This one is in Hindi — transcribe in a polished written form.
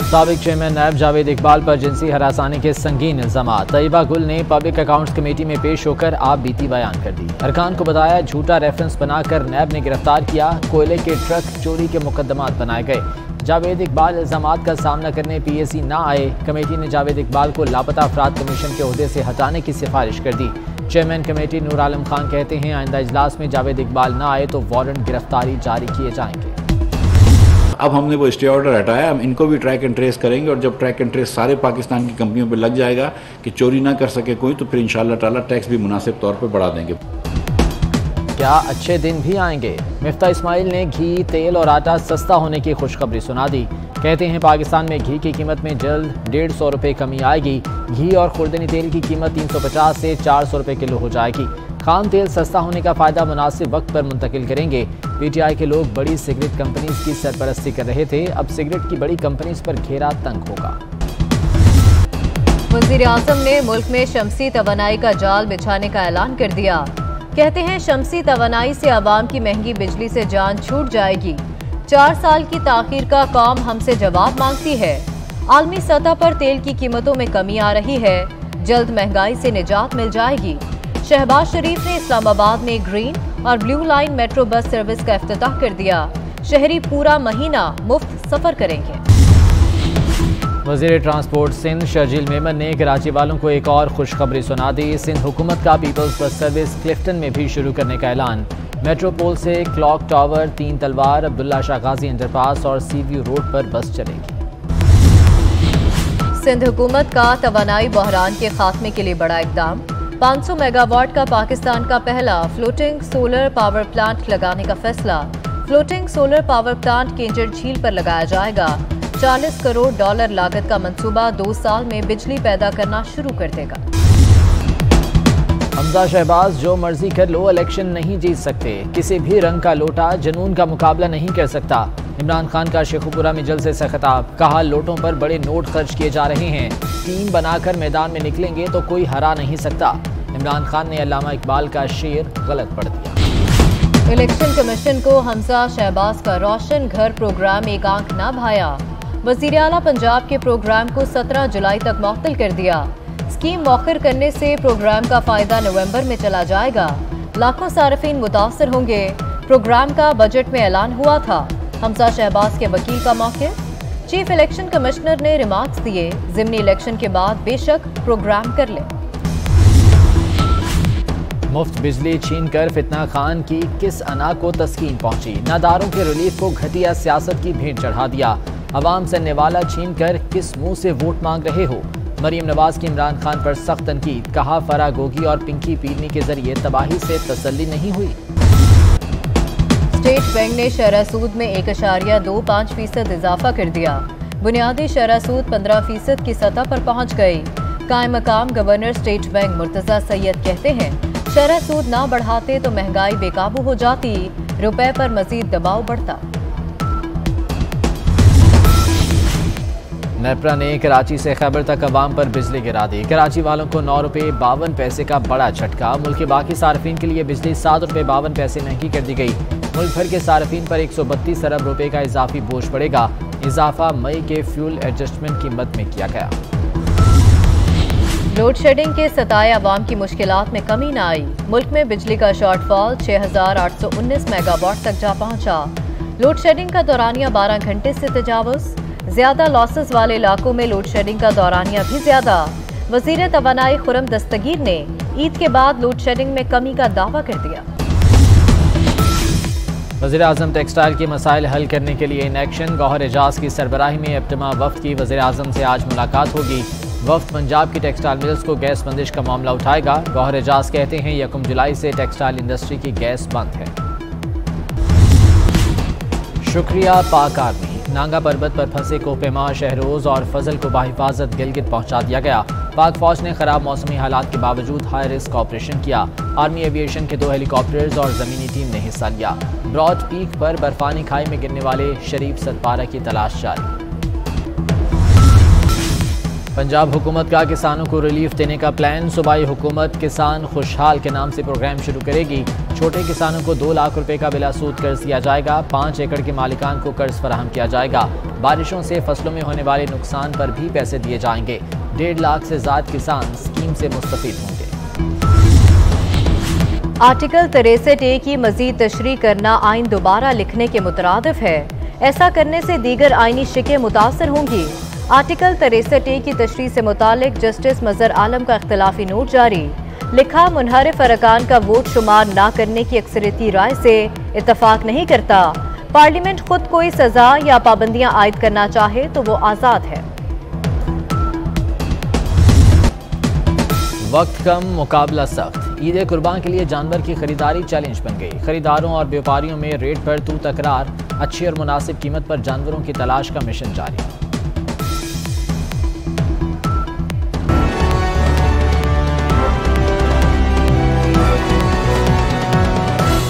साबिक चेयरमैन नैब जावेद इकबाल पर जिनसी हरासानी के संगीन इल्जामात। तैयबा गुल ने पब्लिक अकाउंट्स कमेटी में पेश होकर आप बीती बयान कर दी। अरकान को बताया झूठा रेफरेंस बनाकर नैब ने गिरफ्तार किया। कोयले के ट्रक चोरी के मुकदमात बनाए गए। जावेद इकबाल इल्जामात का सामना करने PAC ना आए। कमेटी ने जावेद इकबाल को लापता अफराद कमीशन के ओहदे से हटाने की सिफारिश कर दी। चेयरमैन कमेटी नूर आलम खान कहते हैं आइंदा इजलास में जावेद इकबाल ना आए तो वारंट गिरफ्तारी जारी किए जाएंगे। अब हमने वो स्टे ऑर्डर हटाया, हम इनको भी ट्रैक एंड ट्रेस करेंगे और जब ट्रैक एंड ट्रेस सारे पाकिस्तान की कंपनियों पे लग जाएगा कि चोरी ना कर सके कोई, तो फिर इंशाअल्लाह ताला टैक्स भी मुनासिब तौर पे बढ़ा देंगे। क्या अच्छे दिन भी आएंगे? मिफ्ता इस्माइल ने घी, तेल और आटा सस्ता होने की खुशखबरी सुना दी। कहते हैं पाकिस्तान में घी की कीमत में जल्द 150 रुपये कमी आएगी। घी और खुर्दनी तेल की कीमत 350 से 400 रुपये किलो हो जाएगी। खाम तेल सस्ता होने का फायदा मुनासिब वक्त पर मुंतकिल करेंगे। PTI के लोग बड़ी सिगरेट कंपनीज की सरपरस्ती कर रहे थे, अब सिगरेट की बड़ी कंपनीज पर घेरा तंग होगा। वज़ीर आज़म ने मुल्क में शमसी तवानाई का जाल बिछाने का ऐलान कर दिया। कहते हैं शमसी तवानाई से आवाम की महंगी बिजली से जान छूट जाएगी। 4 साल की ताखीर का कौम हमसे जवाब मांगती है। आलमी सतह पर तेल की कीमतों में कमी आ रही है, जल्द महंगाई से निजात मिल जाएगी। शहबाज शरीफ ने इस्लामाबाद में ग्रीन और blue line metro bus service का इफ्तिताह कर दिया। शहरी पूरा महीना मुफ्त सफर करेंगे। वज़ीर ट्रांसपोर्ट सिंध शर्जील मेमन ने कराची वालों को एक और खुशखबरी सुना दी। सिंध हुकूमत का पीपल्स बस सर्विस क्लिफ्टन में भी शुरू करने का ऐलान। मेट्रोपोल से क्लॉक टावर, 3 तलवार, अब्दुल्ला शाह गाजी अंडरपास और सीव्यू रोड पर बस चलेगी। सिंध हुकूमत का तवानाई बहरान के खात्मे के लिए बड़ा इकदाम। 500 मेगावाट का पाकिस्तान का पहला फ्लोटिंग सोलर पावर प्लांट लगाने का फैसला। Floating solar power plant Keenjhar झील पर लगाया जाएगा। $40 करोड़ लागत का मंसूबा 2 साल में बिजली पैदा करना शुरू कर देगा। हमजा शहबाज जो मर्जी कर लो इलेक्शन नहीं जीत सकते। किसी भी रंग का लोटा जुनून का मुकाबला नहीं कर सकता। इमरान खान का शेखुपुरा में जलसे से खिताब। कहा लोटों पर बड़े नोट खर्च किए जा रहे हैं, टीम बनाकर मैदान में निकलेंगे तो कोई हरा नहीं सकता। इमरान खान ने अल्लामा इकबाल का शेर गलत पढ़ दिया। इलेक्शन कमीशन को हमजा शहबाज का रोशन घर प्रोग्राम एक आंख ना भाया। वज़ीर आला पंजाब के प्रोग्राम को 17 जुलाई तक मुअत्तल कर दिया। स्कीम मौखर करने से प्रोग्राम का फायदा नवंबर में चला जाएगा। लाखों सार्फिन मुतासर होंगे। प्रोग्राम का बजट में ऐलान हुआ था। हमजा शहबाज के वकील का मौक़िफ़। चीफ इलेक्शन कमिश्नर ने रिमार्क्स दिए, ज़िमनी इलेक्शन के बाद बेशक प्रोग्राम कर ले। मुफ्त बिजली छीनकर फितना खान की किस अना को तस्कीन पहुंची। नादारों के रिलीफ को घटिया सियासत की भेंट चढ़ा दिया। अवाम से निवाला छीनकर किस मुंह से वोट मांग रहे हो। मरीम नवाज की इमरान खान पर सख्त तनकीद। कहा फराह गोगी और पिंकी पीरनी के जरिए तबाही से तसल्ली नहीं हुई। स्टेट बैंक ने शरह सूद में 1.25% इजाफा कर दिया। बुनियादी शरह सूद 15% की सतह पर पहुंच गई। कायम मकाम governor state bank Murtaza Syed कहते हैं शरह सूद ना बढ़ाते तो महंगाई बेकाबू हो जाती, रुपए पर मजीद दबाव बढ़ता। नेपरा ने कराची से खैबर तक अवाम पर बिजली गिरा दी। कराची वालों को 9 रुपये 52 पैसे का बड़ा झटका। मुल्क के बाकी सार्फिन के लिए बिजली 7 रुपये 52 पैसे महंगी कर दी गई। मुल्क भर के सार्फिन पर 132 अरब रुपए का इजाफी बोझ पड़ेगा। इजाफा मई के फ्यूल एडजस्टमेंट कीमत में किया गया। लोड शेडिंग के सताए अवाम की मुश्किलात में कमी न आई। मुल्क में बिजली का शॉर्टफॉल 6,819 मेगावाट तक जा पहुंचा। लोड शेडिंग का दौरानिया 12 घंटे से तजावुज। ज्यादा लॉसेस वाले इलाकों में लोड शेडिंग का दौरानिया भी ज्यादा। वजीर तवानाई खुरम दस्तगीर ने ईद के बाद लोड शेडिंग में कमी का दावा कर दिया। वज़ीर आज़म टेक्सटाइल के मसाइल हल करने के लिए इन एक्शन। गौहर एजाज की सरबराही में इब्तिमा वफ्द की वज़ीर आज़म से आज मुलाकात होगी। वफ्द पंजाब की टेक्सटाइल मिल्स को गैस बंदिश का मामला उठाएगा। गौहर एजाज कहते हैं 1 जुलाई से टेक्सटाइल इंडस्ट्री की गैस बंद है। शुक्रिया पाक आर्मी। नांगा पर्वत पर फंसे कोपेमा, शहरोज और फजल को बाहिफाजत गिलगित पहुंचा दिया गया। पाक फौज ने खराब मौसमी हालात के बावजूद हाई रिस्क ऑपरेशन किया। आर्मी एविएशन के 2 हेलीकॉप्टर्स और जमीनी टीम ने हिस्सा लिया। ब्रॉड पीक पर बर्फानी खाई में गिरने वाले शरीफ सतपारा की तलाश जारी। पंजाब हुकूमत का किसानों को रिलीफ देने का प्लान। सूबाई हुकूमत किसान खुशहाल के नाम से प्रोग्राम शुरू करेगी। छोटे किसानों को 2 लाख रुपए का बिला सूद कर्ज दिया जाएगा। 5 एकड़ के मालिकान को कर्ज फराहम किया जाएगा। बारिशों से फसलों में होने वाले नुकसान पर भी पैसे दिए जाएंगे। 1.5 लाख से ज्यादा किसान स्कीम से मुस्तफीद होंगे। आर्टिकल 63A की मजीद तशरीह करना आइन दोबारा लिखने के मुतरादिफ है। ऐसा करने से दीगर आइनी शिकें मुतासर होंगी। आर्टिकल 63A की तशरीह से मुतालिक जस्टिस मजहर आलम का इख्तिलाफी नोट जारी। लिखा, मुनहरिफ अरकान का वोट शुमार न करने की अक्सरियती राय से इत्तफाक नहीं करता। पार्लियामेंट खुद कोई सजा या पाबंदियां आयद करना चाहे तो वो आज़ाद है। वक्त कम, मुकाबला सख्त। ईद कुर्बान के लिए जानवर की खरीदारी चैलेंज बन गई। खरीदारों और व्यापारियों में रेट पर तू तकरार। अच्छी और मुनासिब कीमत पर जानवरों की तलाश का मिशन जारी।